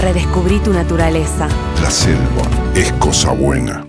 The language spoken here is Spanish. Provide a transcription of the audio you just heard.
Redescubrí tu naturaleza. La selva es cosa buena.